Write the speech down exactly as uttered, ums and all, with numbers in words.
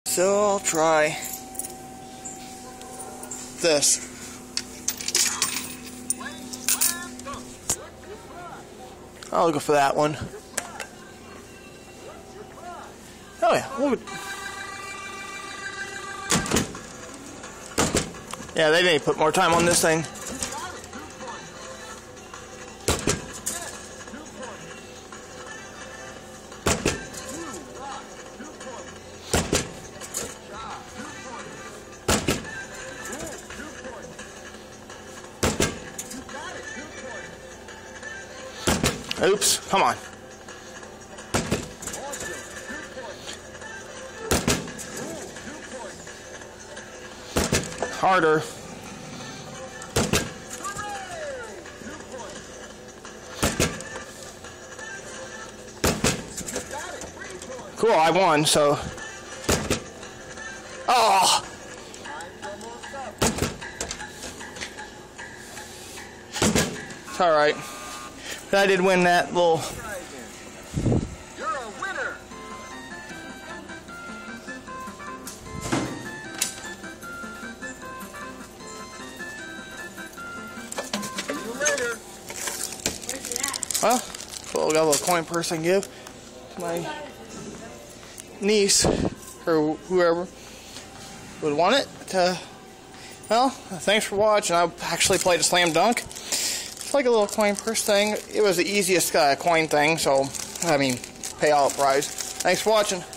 So I'll try this. I'll go for that one. Oh yeah. We'll... Yeah, they need to put more time on this thing. Oops, come on. Harder. Cool, I won, so. Oh! It's alright. But I did win that little. You're a winner. See you later. Where's it at? Well, cool, got a little coin purse I can give to my niece or whoever would want it. To, well, thanks for watching. I actually played a slam dunk. It's like a little coin purse thing. It was the easiest uh, coin thing, so, I mean, payout prize. Thanks for watching.